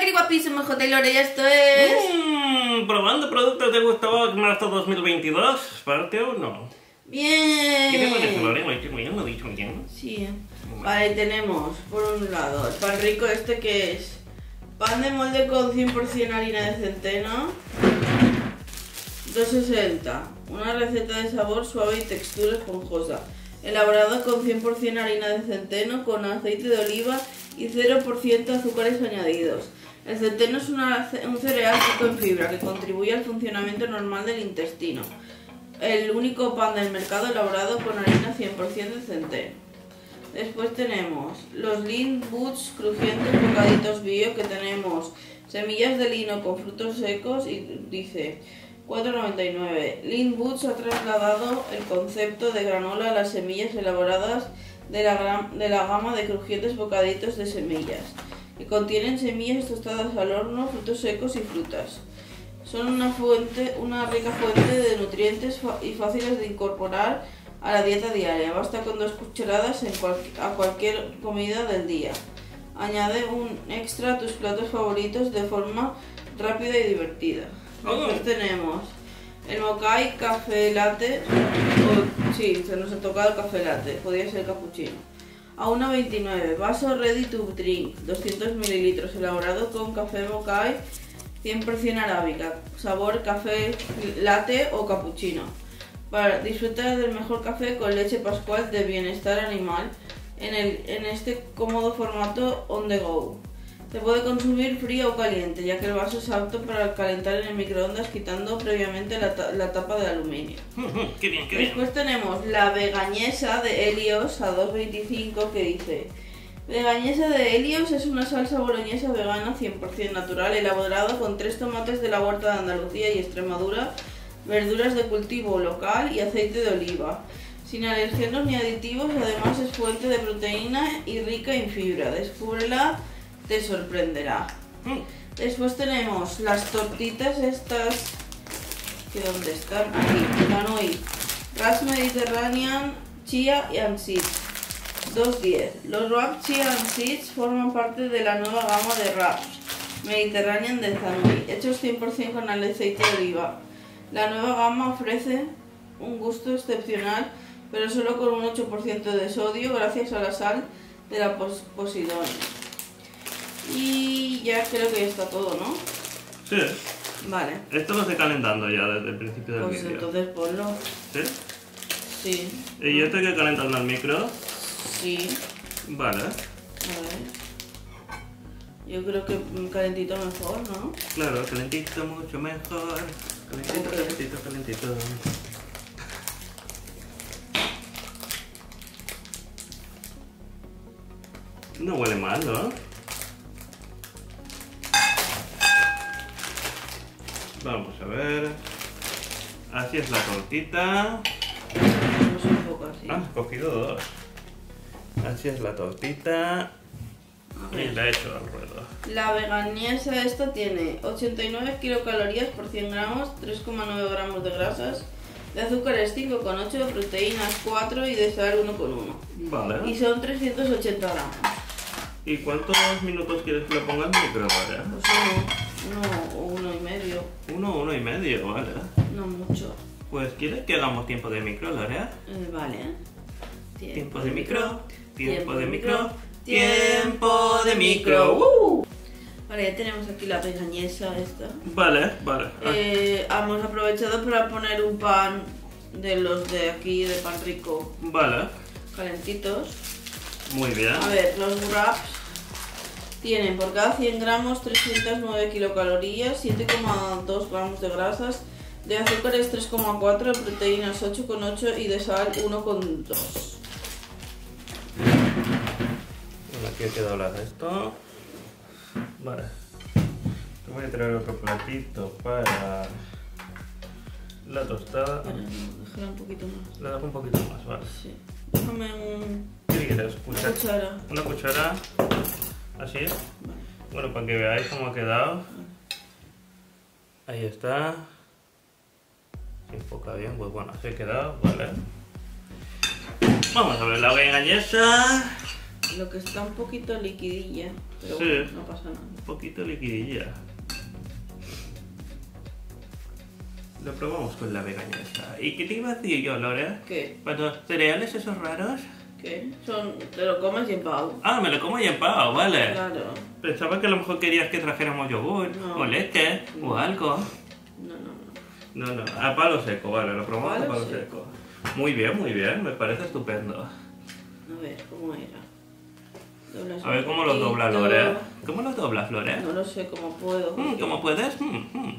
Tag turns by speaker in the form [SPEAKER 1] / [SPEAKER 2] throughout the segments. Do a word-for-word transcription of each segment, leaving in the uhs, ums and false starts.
[SPEAKER 1] qué guapísimo, J. Lore, esto es...
[SPEAKER 2] Mmm, probando productos de Gustavo marzo dos mil veintidós, parte uno.
[SPEAKER 1] Bien.
[SPEAKER 2] ¿Qué te parece, Lore? Muy bien, lo he dicho bien.
[SPEAKER 1] Sí. Vale, ahí tenemos, por un lado, el pan rico este que es pan de molde con cien por cien harina de centeno, dos sesenta. Una receta de sabor suave y textura esponjosa. Elaborado con cien por cien harina de centeno, con aceite de oliva y cero por ciento azúcares añadidos. El centeno es una, un cereal rico en fibra que contribuye al funcionamiento normal del intestino. El único pan del mercado elaborado con harina cien por cien de centeno. Después tenemos los Lean Boots crujientes bocaditos bio, que tenemos semillas de lino con frutos secos y dice cuatro noventa y nueve. Lean Boots ha trasladado el concepto de granola a las semillas elaboradas de la, de la gama de crujientes bocaditos de semillas, que contienen semillas tostadas al horno, frutos secos y frutas. Son una, fuente, una rica fuente de nutrientes y fáciles de incorporar a la dieta diaria. Basta con dos cucharadas en cual, a cualquier comida del día. Añade un extra a tus platos favoritos de forma rápida y divertida. Después tenemos el Mokai Café Latte, o, sí, se nos ha tocado el café latte, podría ser cappuccino. A uno veintinueve, vaso ready to drink, doscientos mililitros, elaborado con café Mokai cien por cien arábica, sabor café latte o cappuccino. Para disfrutar del mejor café con leche pascual de bienestar animal en, el, en este cómodo formato on the go. Se puede consumir frío o caliente, ya que el vaso es apto para calentar en el microondas quitando previamente la, ta la tapa de aluminio.
[SPEAKER 2] ¡Qué bien, qué bien!
[SPEAKER 1] Después tenemos la vegañesa de Helios a dos veinticinco, que dice: vegañesa de Helios es una salsa boloñesa vegana cien por cien natural, elaborada con tres tomates de la huerta de Andalucía y Extremadura, verduras de cultivo local y aceite de oliva, sin alergenos ni aditivos. Además es fuente de proteína y rica en fibra. Descúbrela, te sorprenderá. Después tenemos las tortitas estas, que ¿dónde están? Aquí, Danoi, Ras Mediterranean Chia and Seeds, dos diez. Los wraps Chia and Seeds forman parte de la nueva gama de wraps Mediterranean de Danoi, hechos cien por cien con aceite de oliva. La nueva gama ofrece un gusto excepcional, pero solo con un ocho por ciento de sodio gracias a la sal de la posidonia. Y ya creo que ya está todo, ¿no?
[SPEAKER 2] Sí.
[SPEAKER 1] Vale.
[SPEAKER 2] Esto lo estoy calentando ya desde el principio del
[SPEAKER 1] Pues
[SPEAKER 2] vídeo.
[SPEAKER 1] entonces ponlo.
[SPEAKER 2] ¿Sí?
[SPEAKER 1] Sí.
[SPEAKER 2] ¿Y esto hay que calentarlo al micro?
[SPEAKER 1] Sí.
[SPEAKER 2] Vale.
[SPEAKER 1] A ver. Yo creo que calentito mejor, ¿no?
[SPEAKER 2] Claro, calentito mucho mejor. Calentito,
[SPEAKER 1] Ok.
[SPEAKER 2] calentito, calentito. No huele mal, ¿no? Vamos a ver. Así es la tortita.
[SPEAKER 1] No sé, un poco así.
[SPEAKER 2] Ah, he cogido dos. Así es la tortita.
[SPEAKER 1] A
[SPEAKER 2] Y
[SPEAKER 1] ver.
[SPEAKER 2] la he hecho al ruedo.
[SPEAKER 1] La vegañesa esta tiene ochenta y nueve kilocalorías por cien gramos, tres coma nueve gramos de grasas, de azúcares cinco coma ocho, de proteínas cuatro y de sal uno coma uno. Y
[SPEAKER 2] Vale.
[SPEAKER 1] son trescientos ochenta gramos.
[SPEAKER 2] ¿Y cuántos minutos quieres que lo ponga en micro, vale?
[SPEAKER 1] Pues uno, uno o uno y medio,
[SPEAKER 2] Uno, uno y medio, vale.
[SPEAKER 1] no mucho.
[SPEAKER 2] Pues ¿quieres que hagamos tiempo de micro, Lorea?
[SPEAKER 1] Eh, vale.
[SPEAKER 2] Tiempo de micro, tiempo de
[SPEAKER 1] micro,
[SPEAKER 2] micro, tiempo de micro.
[SPEAKER 1] ¡Uh! Vale, ya tenemos aquí la vegañesa esta.
[SPEAKER 2] Vale, vale.
[SPEAKER 1] Eh, hemos aprovechado para poner un pan de los de aquí, de pan rico,
[SPEAKER 2] Vale,
[SPEAKER 1] calentitos.
[SPEAKER 2] muy bien.
[SPEAKER 1] A ver, los wraps tienen por cada cien gramos trescientos nueve kilocalorías, siete coma dos gramos de grasas, de azúcares tres coma cuatro, de proteínas ocho coma ocho y de sal uno coma dos.
[SPEAKER 2] Bueno, aquí he quedado la de esto. Vale. Te voy a traer otro platito para la tostada.
[SPEAKER 1] Espera, no, déjala un poquito más.
[SPEAKER 2] Le das un poquito más, vale.
[SPEAKER 1] Sí. Déjame un...
[SPEAKER 2] ¿Qué quieres?
[SPEAKER 1] una
[SPEAKER 2] Cuchara.
[SPEAKER 1] cuchara.
[SPEAKER 2] Una cuchara. Así.
[SPEAKER 1] Vale.
[SPEAKER 2] Bueno, para que veáis cómo ha quedado. Ahí está. Se enfoca bien, pues bueno, así ha quedado, vale. Vamos a ver la vegañesa.
[SPEAKER 1] Lo que está un poquito liquidilla, pero
[SPEAKER 2] Sí.
[SPEAKER 1] bueno, no pasa nada.
[SPEAKER 2] Un poquito liquidilla. Lo probamos con la veganesa. ¿Y qué te iba a decir yo, Lore?
[SPEAKER 1] ¿Qué?
[SPEAKER 2] ¿Para los cereales esos raros?
[SPEAKER 1] ¿Qué? Son, te lo comes y en pavo.
[SPEAKER 2] Ah, me lo como ya en pavo, vale.
[SPEAKER 1] Claro.
[SPEAKER 2] Pensaba que a lo mejor querías que trajéramos yogur,
[SPEAKER 1] No.
[SPEAKER 2] o leche,
[SPEAKER 1] No.
[SPEAKER 2] o algo.
[SPEAKER 1] No, no, no.
[SPEAKER 2] No, no, a palo seco, vale, lo probamos a
[SPEAKER 1] Palo
[SPEAKER 2] palo
[SPEAKER 1] seco.
[SPEAKER 2] seco. Muy bien, muy bien, me parece estupendo.
[SPEAKER 1] A ver, ¿cómo era? Doblas
[SPEAKER 2] A ver
[SPEAKER 1] un
[SPEAKER 2] cómo lo dobla
[SPEAKER 1] poquito.
[SPEAKER 2] Lore. ¿Cómo lo doblas, Lore?
[SPEAKER 1] No lo sé cómo puedo.
[SPEAKER 2] Mm,
[SPEAKER 1] porque-
[SPEAKER 2] ¿Cómo puedes? Mm, mm.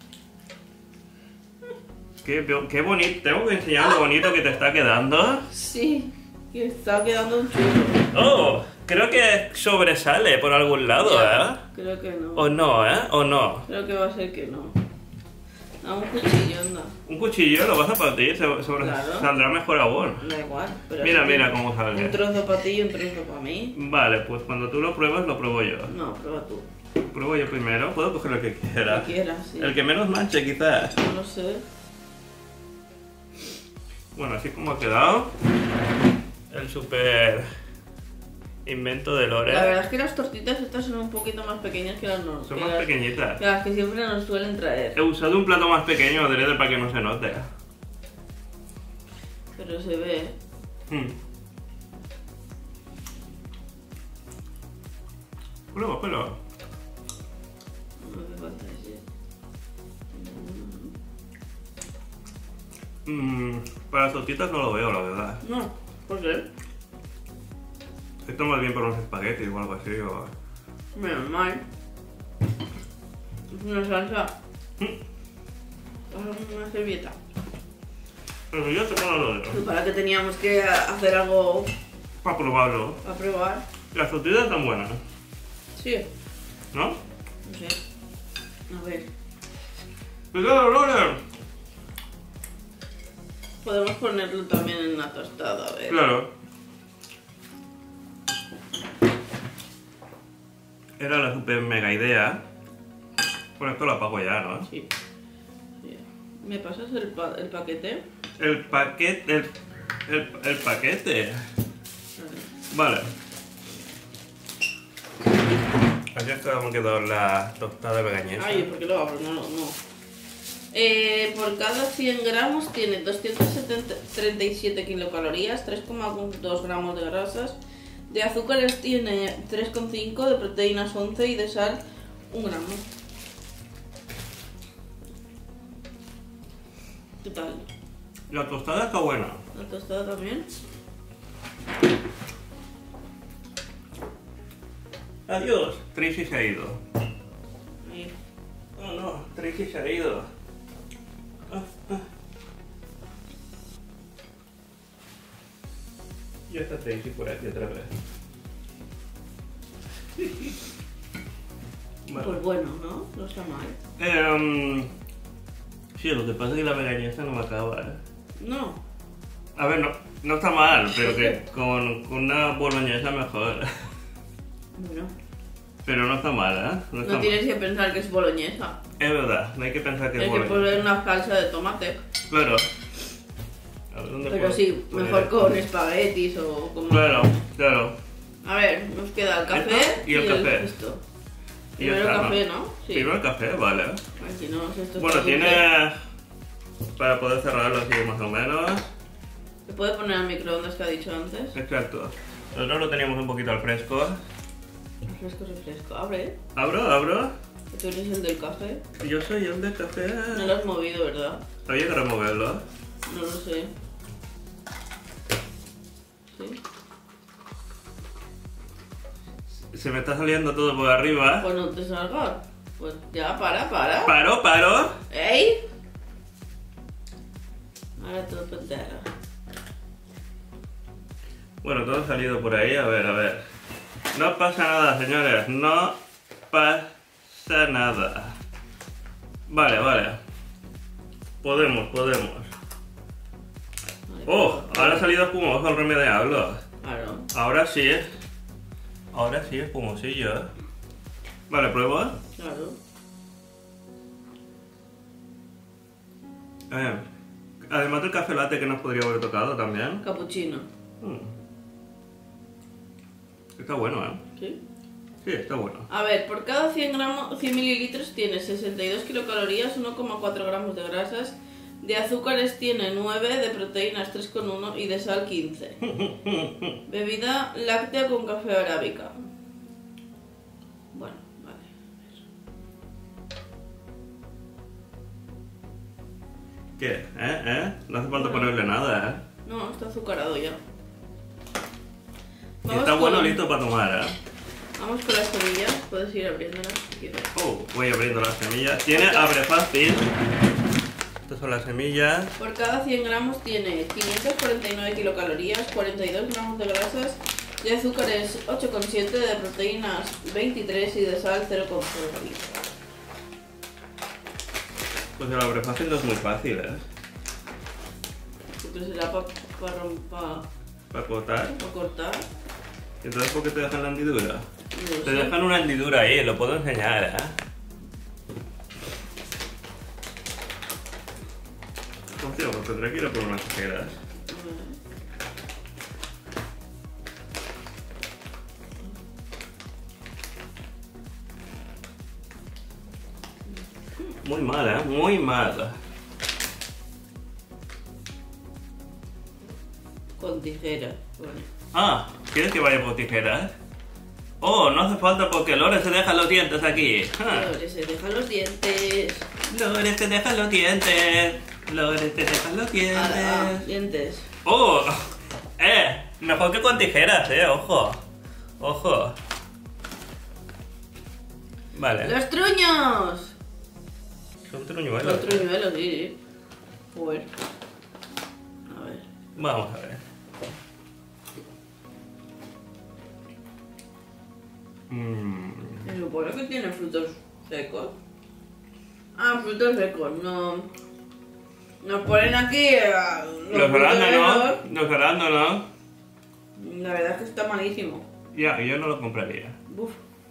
[SPEAKER 2] Qué, bo- qué bonito, tengo que enseñar lo bonito que te está quedando.
[SPEAKER 1] Sí, que está quedando un churro.
[SPEAKER 2] Oh, creo que sobresale por algún lado,
[SPEAKER 1] Ya,
[SPEAKER 2] ¿eh?
[SPEAKER 1] creo que no.
[SPEAKER 2] O no, ¿eh? O no.
[SPEAKER 1] Creo que va a ser que no. A un cuchillo, anda.
[SPEAKER 2] Un cuchillo lo vas a partir, se, sobre-
[SPEAKER 1] Claro.
[SPEAKER 2] saldrá mejor aún.
[SPEAKER 1] Da igual. Pero
[SPEAKER 2] Mira,
[SPEAKER 1] así
[SPEAKER 2] mira
[SPEAKER 1] que
[SPEAKER 2] cómo sale.
[SPEAKER 1] Un trozo para ti y un trozo para mí.
[SPEAKER 2] Vale, pues cuando tú lo pruebas, lo pruebo yo.
[SPEAKER 1] No, prueba tú.
[SPEAKER 2] Pruebo yo primero, puedo coger lo que quiera.
[SPEAKER 1] Lo que quieras, sí.
[SPEAKER 2] El que menos manche, quizás.
[SPEAKER 1] No lo sé.
[SPEAKER 2] Bueno, así como ha quedado el super invento de Lore.
[SPEAKER 1] La verdad es que las tortitas estas son un poquito más pequeñas que las no.
[SPEAKER 2] Son
[SPEAKER 1] que
[SPEAKER 2] más
[SPEAKER 1] las-
[SPEAKER 2] pequeñitas.
[SPEAKER 1] que las que siempre nos suelen traer.
[SPEAKER 2] He usado un plato más pequeño adrede para que no se note.
[SPEAKER 1] Pero se ve.
[SPEAKER 2] Mm. Prueba, prueba.
[SPEAKER 1] No me falta ese.
[SPEAKER 2] Mm, para las tortitas no lo veo, la verdad.
[SPEAKER 1] No, ¿por qué?
[SPEAKER 2] Esto más bien para unos espaguetis o algo así. O...
[SPEAKER 1] Menos mal. Es una salsa.
[SPEAKER 2] Mm.
[SPEAKER 1] Pásame una servilleta.
[SPEAKER 2] Pero yo te pongo lo
[SPEAKER 1] Y
[SPEAKER 2] dedos.
[SPEAKER 1] para que teníamos que hacer algo
[SPEAKER 2] Para probarlo.
[SPEAKER 1] a probar.
[SPEAKER 2] Las tortitas están buenas,
[SPEAKER 1] Sí,
[SPEAKER 2] ¿no?
[SPEAKER 1] no sé. A ver.
[SPEAKER 2] ¡Cuidado, Lore!
[SPEAKER 1] Podemos ponerlo también en una tostada, a ver.
[SPEAKER 2] Claro. Era la super mega idea. Bueno, esto lo apago ya, ¿no?
[SPEAKER 1] Sí. Sí. ¿Me pasas el, pa- el paquete?
[SPEAKER 2] El paquete... El, el, el paquete. Vale. Así es como quedó la tostada vegañesa.
[SPEAKER 1] Ay, ¿por qué lo abro? No, no. no. Eh, por cada cien gramos tiene doscientos treinta y siete kilocalorías, tres coma dos gramos de grasas, de azúcares tiene tres coma cinco, de proteínas once y de sal un gramo. ¿Qué tal?
[SPEAKER 2] La tostada está buena.
[SPEAKER 1] ¿La tostada también?
[SPEAKER 2] Adiós. Tracy se ha ido.
[SPEAKER 1] Ahí.
[SPEAKER 2] Oh no, Tracy se ha ido. Ah, ah. Ya está Tracy por aquí otra vez. Vale.
[SPEAKER 1] Pues bueno, ¿no? No está mal.
[SPEAKER 2] Em, sí, lo que pasa es que la vegañesa no me acaba. ¿eh?
[SPEAKER 1] No.
[SPEAKER 2] A ver, no, no está mal, pero que con, con una boloñesa mejor.
[SPEAKER 1] Bueno.
[SPEAKER 2] Pero no está mal, ¿eh? No, está
[SPEAKER 1] No tienes
[SPEAKER 2] mal.
[SPEAKER 1] que pensar que es boloñesa.
[SPEAKER 2] Es verdad, no hay que pensar que
[SPEAKER 1] Hay
[SPEAKER 2] es
[SPEAKER 1] que
[SPEAKER 2] boloñesa.
[SPEAKER 1] poner una salsa de tomate.
[SPEAKER 2] Claro. A ver, ¿dónde
[SPEAKER 1] Pero
[SPEAKER 2] puedo
[SPEAKER 1] sí,
[SPEAKER 2] poner
[SPEAKER 1] mejor
[SPEAKER 2] esto?
[SPEAKER 1] con espaguetis o con...
[SPEAKER 2] Claro, claro.
[SPEAKER 1] A ver, nos queda el café
[SPEAKER 2] ¿Esto? Y el café.
[SPEAKER 1] esto.
[SPEAKER 2] Y ya
[SPEAKER 1] Primero el
[SPEAKER 2] está,
[SPEAKER 1] café,
[SPEAKER 2] ¿no?
[SPEAKER 1] ¿no? Sí.
[SPEAKER 2] Primero el café, vale.
[SPEAKER 1] Aquí no, esto
[SPEAKER 2] Bueno,
[SPEAKER 1] está
[SPEAKER 2] tiene...
[SPEAKER 1] dulce.
[SPEAKER 2] Para poder cerrarlo así más o menos.
[SPEAKER 1] ¿Se puede poner al microondas que ha dicho antes?
[SPEAKER 2] Exacto. Nosotros lo teníamos un poquito al fresco.
[SPEAKER 1] Refresco, refresco. Abre,
[SPEAKER 2] Abro, abro.
[SPEAKER 1] que tú eres el del café.
[SPEAKER 2] Yo soy el del café.
[SPEAKER 1] No lo has movido, ¿verdad?
[SPEAKER 2] Había que removerlo.
[SPEAKER 1] No lo sé. ¿Sí?
[SPEAKER 2] Se me está saliendo todo por arriba.
[SPEAKER 1] Pues no te salga. Pues ya, para, para.
[SPEAKER 2] Paro, paro.
[SPEAKER 1] ¡Ey! Ahora todo entero.
[SPEAKER 2] Bueno, todo ha salido por ahí. A ver, a ver. No pasa nada, señores. No pasa nada. Vale, vale. Podemos, podemos.
[SPEAKER 1] Vale,
[SPEAKER 2] Oh,
[SPEAKER 1] pues,
[SPEAKER 2] ahora ha salido espumoso el remediable.
[SPEAKER 1] Claro.
[SPEAKER 2] Ahora sí. Ahora sí, espumosillo. ¿eh? Vale, pruebo.
[SPEAKER 1] Claro.
[SPEAKER 2] Eh, además del café latte que nos podría haber tocado también.
[SPEAKER 1] Capuchino.
[SPEAKER 2] Mm. Está bueno, ¿eh?
[SPEAKER 1] Sí.
[SPEAKER 2] Sí, está bueno.
[SPEAKER 1] A ver, por cada cien, gramos, cien mililitros tiene sesenta y dos kilocalorías, uno coma cuatro gramos de grasas, de azúcares tiene nueve, de proteínas tres coma uno y de sal quince. Bebida láctea con café arábica. Bueno, vale.
[SPEAKER 2] ¿Qué? ¿Eh? ¿Eh? No hace falta ponerle nada, ¿eh?
[SPEAKER 1] No, está azucarado ya.
[SPEAKER 2] Y está
[SPEAKER 1] con...
[SPEAKER 2] bueno, listo para tomar, ¿eh?
[SPEAKER 1] Vamos con las semillas, puedes ir abriéndolas si quieres.
[SPEAKER 2] Oh, voy abriendo las semillas. Tiene abre fácil. Estas son las semillas.
[SPEAKER 1] Por cada cien gramos tiene quinientas cuarenta y nueve kilocalorías, cuarenta y dos gramos de grasas, de azúcares ocho coma siete, de proteínas veintitrés y de sal cero coma cero.
[SPEAKER 2] Pues el abre fácil no es muy fácil, ¿eh?
[SPEAKER 1] Porque será para pa, pa,
[SPEAKER 2] Para cortar.
[SPEAKER 1] pa cortar.
[SPEAKER 2] Entonces, ¿por qué te dejan la hendidura?
[SPEAKER 1] No
[SPEAKER 2] Te
[SPEAKER 1] sé.
[SPEAKER 2] dejan una hendidura ahí, lo puedo enseñar, ¿eh? Hostia, pues tendré que ir a por unas tijeras. Muy mal, ¿eh? Muy mal.
[SPEAKER 1] Con tijeras. Bueno.
[SPEAKER 2] Ah, ¿quieres que vaya por tijeras? Oh, no hace falta porque Lore se deja los dientes aquí. Ah.
[SPEAKER 1] Lore se deja los dientes.
[SPEAKER 2] Lore te deja los dientes. Lore te deja los dientes.
[SPEAKER 1] Ah, ah, dientes.
[SPEAKER 2] Oh, eh, mejor que con tijeras, eh, ojo. Ojo. Vale.
[SPEAKER 1] ¡Los truños!
[SPEAKER 2] Son truñuelos.
[SPEAKER 1] Los truñuelos, sí, sí. Joder. A ver.
[SPEAKER 2] Vamos a ver. Mm.
[SPEAKER 1] Se supone que tiene frutos secos. Ah, frutos secos, no. Nos ponen aquí uh,
[SPEAKER 2] Los
[SPEAKER 1] frutos
[SPEAKER 2] arándanos,
[SPEAKER 1] secos.
[SPEAKER 2] los arándanos.
[SPEAKER 1] La verdad es que está malísimo.
[SPEAKER 2] Ya, yo no lo compraría.
[SPEAKER 1] Uf.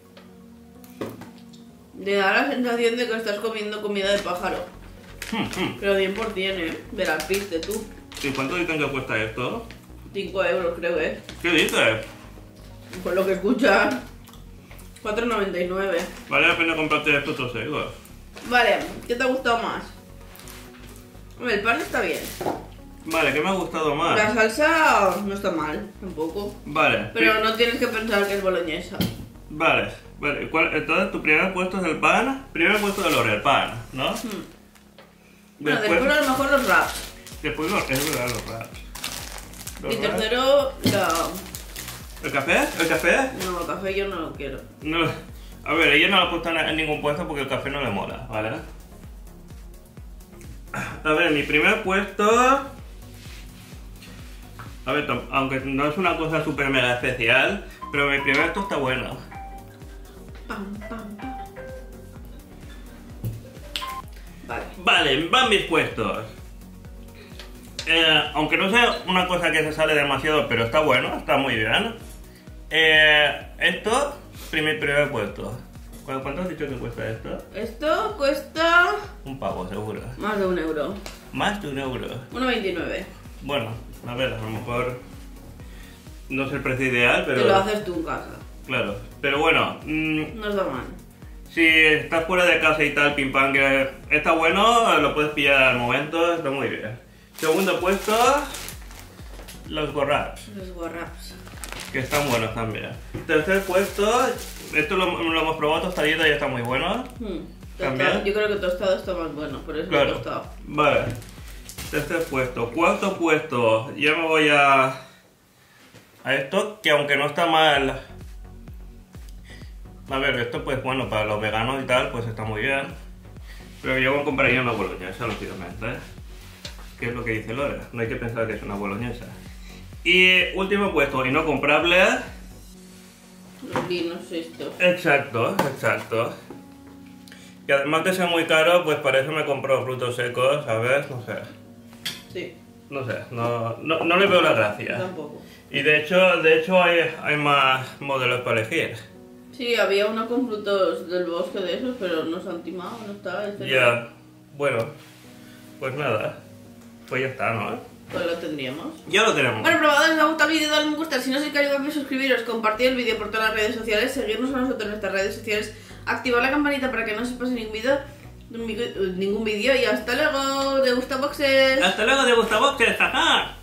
[SPEAKER 1] Te da la sensación de que estás comiendo comida de pájaro.
[SPEAKER 2] Hmm, hmm.
[SPEAKER 1] Pero cien por cien, ¿eh? De las piste tú.
[SPEAKER 2] ¿Y cuánto dicen que cuesta esto?
[SPEAKER 1] cinco euros creo, ¿eh?
[SPEAKER 2] ¿Qué dices?
[SPEAKER 1] Por lo que escuchas. cuatro noventa y nueve.
[SPEAKER 2] Vale la pena comprarte frutos secos.
[SPEAKER 1] Vale, ¿qué te ha gustado más? Hombre, el pan está bien.
[SPEAKER 2] Vale, ¿qué me ha gustado más?
[SPEAKER 1] La salsa no está mal, tampoco.
[SPEAKER 2] Vale.
[SPEAKER 1] Pero
[SPEAKER 2] sí.
[SPEAKER 1] no tienes que pensar que es boloñesa.
[SPEAKER 2] Vale, vale. ¿Cuál- entonces tu primer puesto es el pan. Primer puesto de Lore, el pan, ¿no?
[SPEAKER 1] Hmm. Bueno, después a lo mejor los wraps.
[SPEAKER 2] Después los, es verdad, los wraps. Los
[SPEAKER 1] Y
[SPEAKER 2] wraps.
[SPEAKER 1] tercero, la...
[SPEAKER 2] ¿El café? ¿El café?
[SPEAKER 1] No, el café yo no lo quiero.
[SPEAKER 2] No. A ver, ella no lo ha puesto en en ningún puesto porque el café no le mola, ¿vale? A ver, mi primer puesto... A ver, tam- aunque no es una cosa súper mega especial, pero mi primer puesto está bueno.
[SPEAKER 1] Pam, pam, pam. Vale.
[SPEAKER 2] Vale, van mis puestos. Eh, aunque no sea una cosa que se sale demasiado, pero está bueno, está muy bien. Eh, esto, primer, primer puesto. ¿Cu- ¿Cuánto has dicho que cuesta esto?
[SPEAKER 1] Esto cuesta
[SPEAKER 2] Un pavo, seguro.
[SPEAKER 1] más de un euro.
[SPEAKER 2] Más de un euro.
[SPEAKER 1] uno veintinueve.
[SPEAKER 2] Bueno, a ver, a lo mejor no es el precio ideal, pero...
[SPEAKER 1] Te lo haces tú en casa.
[SPEAKER 2] Claro, pero bueno, mm,
[SPEAKER 1] No está mal.
[SPEAKER 2] si estás fuera de casa y tal, pim pam, que está bueno, lo puedes pillar al momento, está muy bien. Segundo puesto, los gorraps,
[SPEAKER 1] Los wraps.
[SPEAKER 2] que están buenos también. Tercer puesto, esto lo, lo hemos probado tostadito y está muy bueno.
[SPEAKER 1] Hmm.
[SPEAKER 2] ¿También?
[SPEAKER 1] Tostado- Yo creo que tostado está más bueno, por eso lo he
[SPEAKER 2] Claro,
[SPEAKER 1] tostado.
[SPEAKER 2] vale. Tercer puesto. Cuarto puesto, ya me voy a... a esto, que aunque no está mal... A ver, esto pues bueno, para los veganos y tal, pues está muy bien. Pero yo compraría una boloñesa, lógicamente. ¿Qué es lo que dice Lore? No hay que pensar que es una boloñesa. Y último puesto, y no comprable.
[SPEAKER 1] Los vinos, esto.
[SPEAKER 2] Exacto, exacto. Y además de ser muy caro, pues para eso me compro frutos secos, ¿sabes? No sé.
[SPEAKER 1] Sí,
[SPEAKER 2] No sé, no, no, no le veo la gracia.
[SPEAKER 1] tampoco.
[SPEAKER 2] Y de hecho, de hecho hay, hay más modelos para elegir.
[SPEAKER 1] Sí, había uno con frutos del bosque de esos, pero no se han timado, no estaba. Este
[SPEAKER 2] Ya, bueno, pues nada, pues ya está, ¿no?
[SPEAKER 1] pues lo tendríamos.
[SPEAKER 2] Ya lo tenemos.
[SPEAKER 1] Bueno, probadores, os ha gustado el vídeo, dadle me gusta. Si no sois cariñosos, suscribiros, compartir el vídeo por todas las redes sociales, seguirnos a nosotros en nuestras redes sociales, activar la campanita para que no se os pase ningún vídeo, ningún vídeo y hasta luego, de Gusta Boxes.
[SPEAKER 2] Hasta luego, de Gusta Boxes, jaja.